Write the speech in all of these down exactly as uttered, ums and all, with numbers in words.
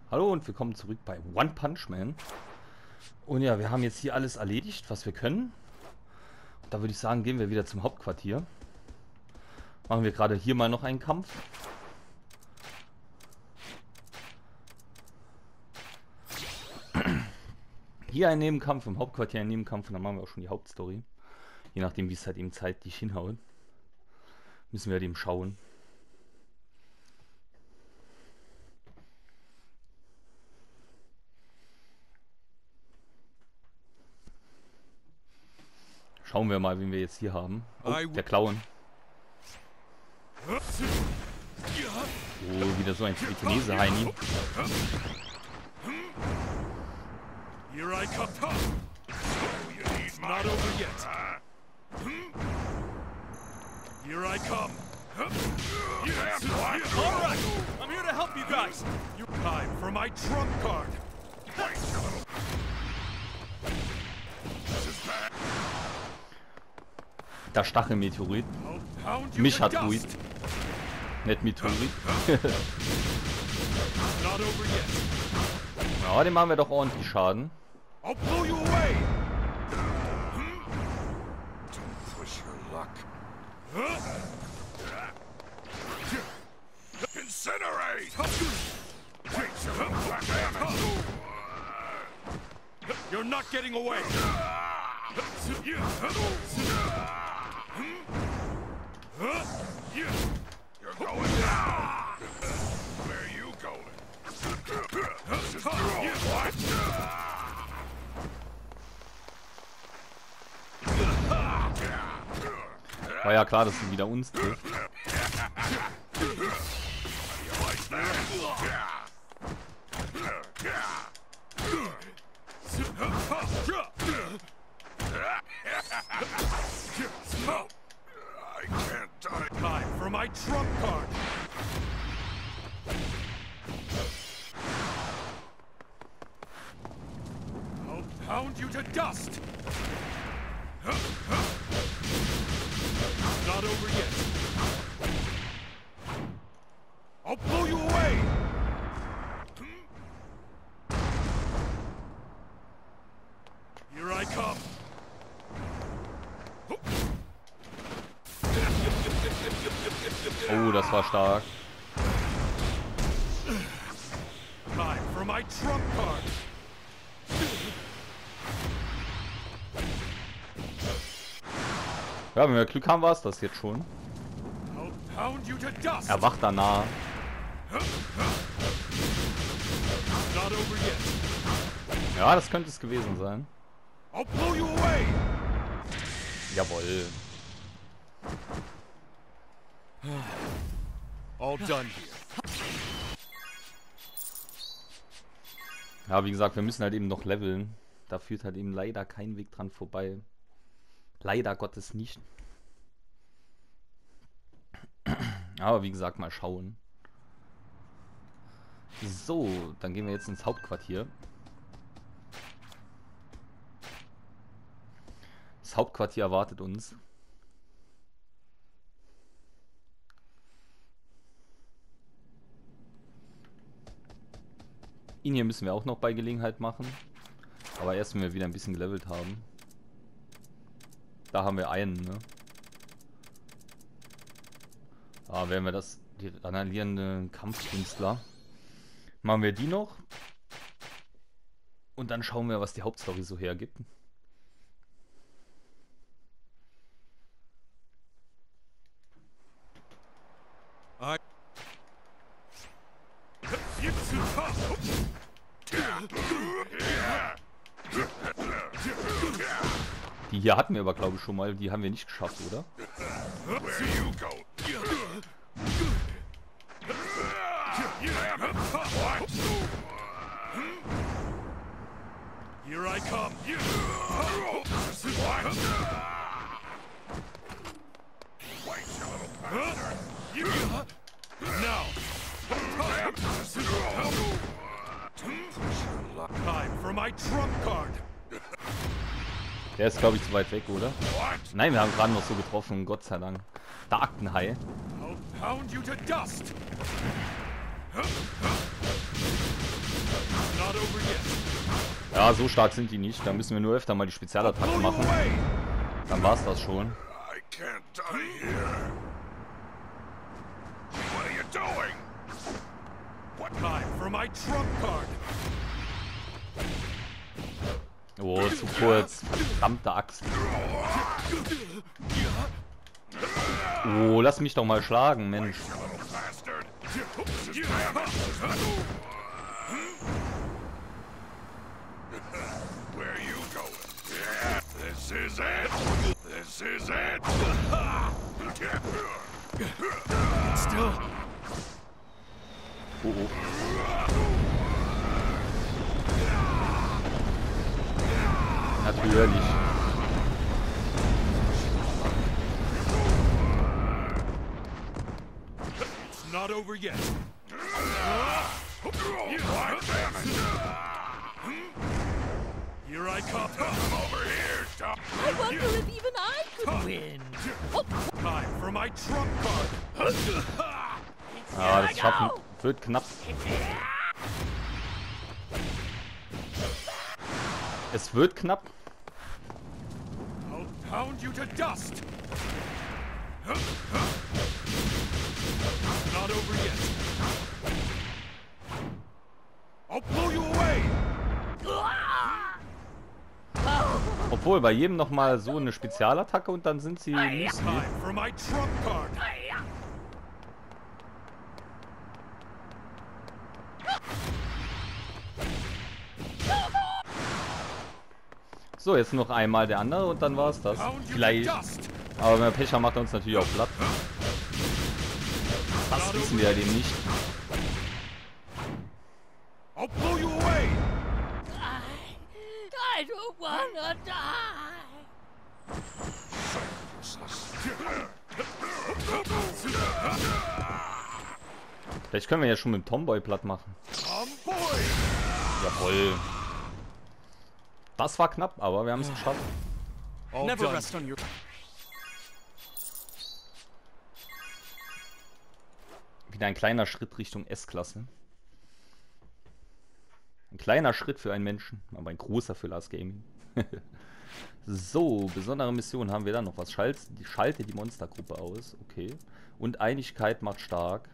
Hallo und willkommen zurück bei One Punch Man. Und ja, wir haben jetzt hier alles erledigt, was wir können. Und da würde ich sagen, gehen wir wieder zum Hauptquartier. Machen wir gerade hier mal noch einen Kampf. Hier ein Nebenkampf, im Hauptquartier ein Nebenkampf und dann machen wir auch schon die Hauptstory. Je nachdem, wie es halt eben zeitlich hinhaut. Müssen wir halt eben schauen. Schauen wir mal, wen wir jetzt hier haben. Oh, der Clown. Oh, wieder so ein Chinese Heini. Here I come. It's not over yet. Here I come. All right, I'm here to help you guys. You time for my trump card. Der Stachelmeteorit. Mich hat Ruid. Nicht Meteorit. Ja, dem machen wir doch ordentlich Schaden. I'll blow you away. Don't push your luck. Incinerate. You're not getting away. You're going down. Where are you going? What? War ja klar, dass sie wieder uns trifft. I can't die. Time for my trump card. I'll pound you to dust. Not over yet. I'll blow you away. Here I come. Oh, das war stark. Time for my trump card. Ja, wenn wir Glück haben, war es das jetzt schon. I'll pound you to dust. Er wacht danach. Not over yet. Ja, das könnte es gewesen sein. I'll blow you away. Jawohl. All done here. Ja, wie gesagt, wir müssen halt eben noch leveln. Da führt halt eben leider kein Weg dran vorbei. Leider Gottes nicht. Aber wie gesagt, mal schauen. So, dann gehen wir jetzt ins Hauptquartier. Das Hauptquartier erwartet uns. Ihn hier müssen wir auch noch bei Gelegenheit machen. Aber erst, wenn wir wieder ein bisschen gelevelt haben. Da haben wir einen, ne? Da werden wir das, die analysierende Kampfkünstler. Machen wir die noch. Und dann schauen wir, was die Hauptstory so hergibt. Die hier hatten wir aber, glaube ich, schon mal. Die haben wir nicht geschafft, oder? Here I come. Now. Time for my trump card. Der ist, glaube ich, zu weit weg, oder? Nein, wir haben gerade noch so getroffen, Gott sei Dank. Der Aktenhai. I'll pound you to dust. Ja, so stark sind die nicht. Da müssen wir nur öfter mal die Spezialattacke machen. Dann war's das schon. I can't die here. What are you doing? What time for my trump card? Oh, zu kurz. Verdammte Axt. Oh, lass mich doch mal schlagen, Mensch. Where are you going? This is it. This is it. Still. Oh, oh. Natürlich. It's not over yet. Here I come. Come over here, Tom. I wonder if even I could win. Oh, Time for my trump card. Ah, das schaffen wird knapp. Es wird knapp. I'll pound you to dust. Not over yet. I'll blow you away. Obwohl, bei jedem nochmal so eine Spezialattacke und dann sind sie Müsli. Time for my trump card. So, jetzt noch einmal der andere und dann war es das. Pound you to Vielleicht. dust. Aber wenn er Pech hat, macht er uns natürlich auch platt. Das wissen wir ja dem nicht. I'll blow you away. I don't wanna die. Vielleicht können wir ja schon mit dem Tomboy platt machen. Tomboy. Jawohl. Das war knapp, aber wir haben es geschafft. Never rest on your... Wieder ein kleiner Schritt Richtung S-Klasse. Ein kleiner Schritt für einen Menschen, aber ein großer für Last Gaming. So, besondere Mission haben wir dann noch was. Schalt, schalte die Monstergruppe aus. Okay. Und Einigkeit macht stark.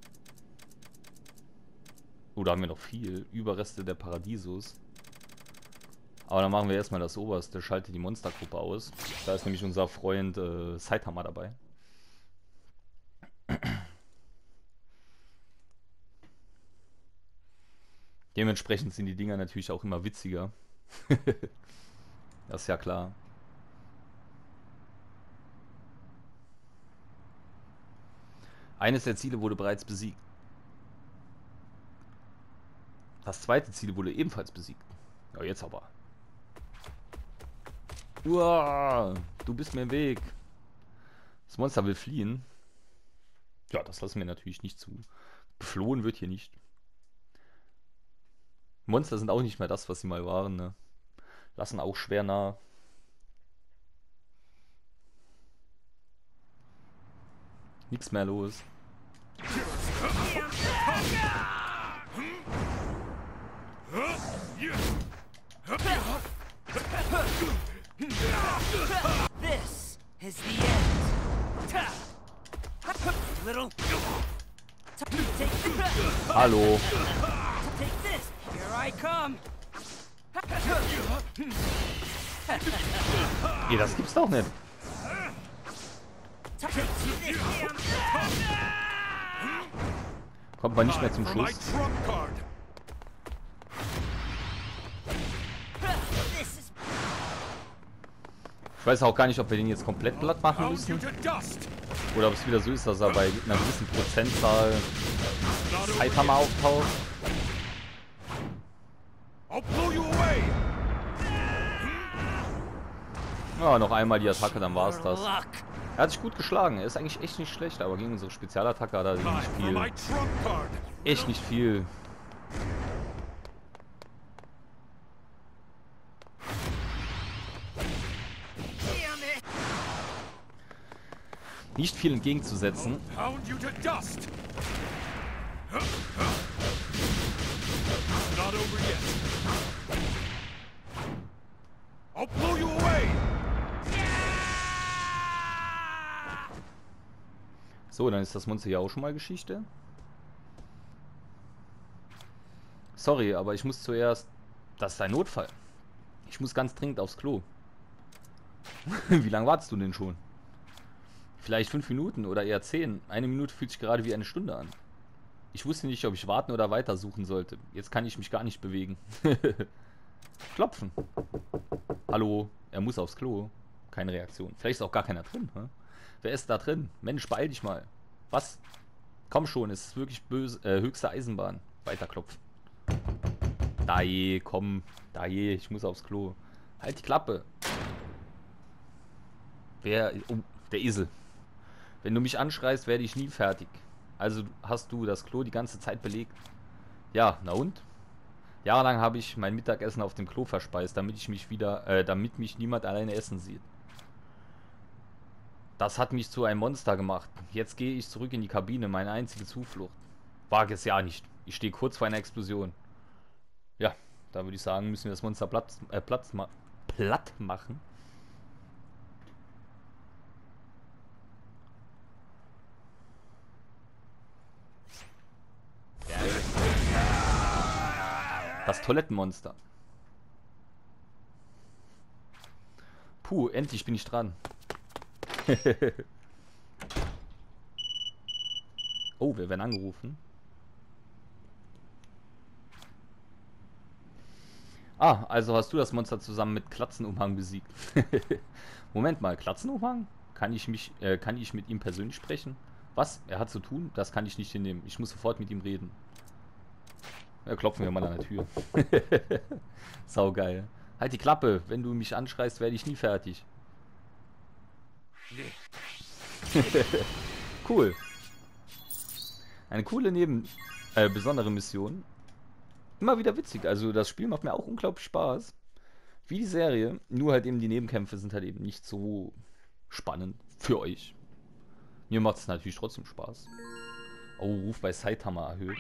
Oh, da haben wir noch viel. Überreste der Paradiesos. Aber dann machen wir erstmal das Oberste. Schalte die Monstergruppe aus. Da ist nämlich unser Freund äh, Saitama dabei. Dementsprechend sind die Dinger natürlich auch immer witziger. Das ist ja klar. Eines der Ziele wurde bereits besiegt. Das zweite Ziel wurde ebenfalls besiegt. Ja, jetzt aber. Uah, du bist mir im Weg. Das Monster will fliehen. Ja, das lassen wir natürlich nicht zu. Geflohen wird hier nicht. Monster sind auch nicht mehr das, was sie mal waren, ne? Lassen auch schwer nah. Nichts mehr los. This is the end. Little. Take this. Hallo. Take this. Here I come. Nee, das gibt's doch nicht. Take this. Kommt man nicht mehr zum For my Schluss. trump card. This is Ich weiß auch gar nicht, ob wir den jetzt komplett platt machen Pound you müssen. to dust. Oder ob es wieder so ist, dass er bei einer gewissen Prozentzahl Not over Saitama yet. auftaucht. I'll blow you away. Ja, noch einmal die Attacke, dann war es das. luck. Er hat sich gut geschlagen. Er ist eigentlich echt nicht schlecht, aber gegen unsere Spezialattacke hat er Time nicht for viel. my trump card. Echt nicht viel. Damn it. Nicht viel entgegenzusetzen. Pound you to dust. Not over yet. So, dann ist das Monster hier auch schon mal Geschichte. Sorry, aber ich muss zuerst... Das ist ein Notfall. Ich muss ganz dringend aufs Klo. Wie lange wartest du denn schon? Vielleicht fünf Minuten oder eher zehn. Eine Minute fühlt sich gerade wie eine Stunde an. Ich wusste nicht, ob ich warten oder weitersuchen sollte. Jetzt kann ich mich gar nicht bewegen. Klopfen. Hallo, er muss aufs Klo. Keine Reaktion. Vielleicht ist auch gar keiner drin. Hä? Wer ist da drin? Mensch, beeil dich mal. Was? Komm schon, es ist wirklich böse, äh, höchste Eisenbahn. Weiter klopfen. Da je, komm. Da je, ich muss aufs Klo. Halt die Klappe. Wer... Oh, der Esel. Wenn du mich anschreist, werde ich nie fertig. Also hast du das Klo die ganze Zeit belegt? Ja, na und? Jahrelang habe ich mein Mittagessen auf dem Klo verspeist, damit ich mich wieder, äh, damit mich niemand alleine essen sieht. Das hat mich zu einem Monster gemacht. Jetzt gehe ich zurück in die Kabine, meine einzige Zuflucht. Wage es ja nicht. Ich stehe kurz vor einer Explosion. Ja, da würde ich sagen, müssen wir das Monster platt, äh, Platz ma platt machen. Das Toilettenmonster. Puh, endlich bin ich dran. Oh, wir werden angerufen. Ah, also hast du das Monster zusammen mit Klatzenumhang besiegt. Moment mal, Klatzenumhang? Kann ich mich, äh, kann ich mit ihm persönlich sprechen? Was? Er hat zu tun? Das kann ich nicht hinnehmen. Ich muss sofort mit ihm reden. Ja, klopfen wir mal an der Tür. Saugeil. Halt die Klappe. Wenn du mich anschreist, werde ich nie fertig. Cool. Eine coole Neben... Äh, besondere Mission. Immer wieder witzig. Also das Spiel macht mir auch unglaublich Spaß. Wie die Serie. Nur halt eben die Nebenkämpfe sind halt eben nicht so spannend für euch. Mir macht es natürlich trotzdem Spaß. Oh, Ruf bei Saitama erhöht.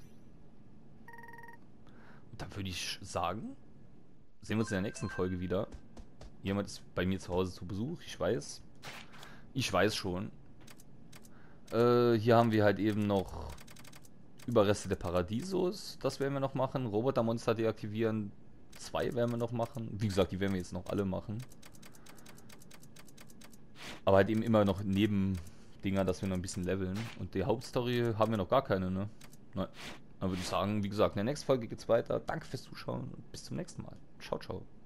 Dann würde ich sagen, sehen wir uns in der nächsten Folge wieder. Jemand ist bei mir zu Hause zu Besuch, ich weiß. Ich weiß schon. Äh, hier haben wir halt eben noch Überreste der Paradiesos. Das werden wir noch machen. Robotermonster deaktivieren. Zwei werden wir noch machen. Wie gesagt, die werden wir jetzt noch alle machen. Aber halt eben immer noch Nebendinger, dass wir noch ein bisschen leveln. Und die Hauptstory haben wir noch gar keine, ne? Nein. Dann würde ich sagen, wie gesagt, in der nächsten Folge geht's weiter. Danke fürs Zuschauen und bis zum nächsten Mal. Ciao, ciao.